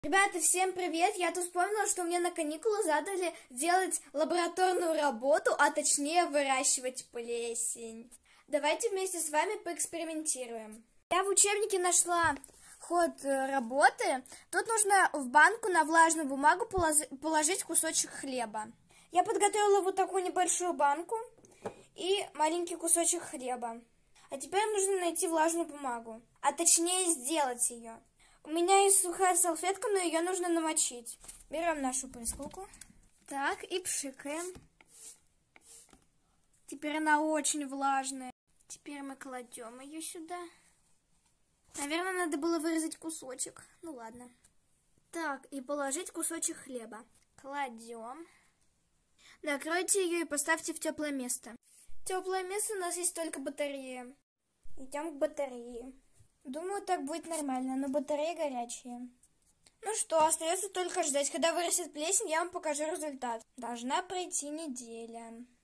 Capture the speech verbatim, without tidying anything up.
Ребята, всем привет! Я тут вспомнила, что мне на каникулы задали делать лабораторную работу, а точнее выращивать плесень. Давайте вместе с вами поэкспериментируем. Я в учебнике нашла ход работы. Тут нужно в банку на влажную бумагу положить кусочек хлеба. Я подготовила вот такую небольшую банку и маленький кусочек хлеба. А теперь нужно найти влажную бумагу, а точнее сделать ее. У меня есть сухая салфетка, но ее нужно намочить. Берем нашу прыскалку. Так, и пшикаем. Теперь она очень влажная. Теперь мы кладем ее сюда. Наверное, надо было вырезать кусочек. Ну ладно. Так, и положить кусочек хлеба. Кладем. Накройте ее и поставьте в теплое место. Теплое место у нас есть только батарея. Идем к батарее. Думаю, так будет нормально, но батареи горячие. Ну что, остается только ждать. Когда вырастет плесень, я вам покажу результат. Должна пройти неделя.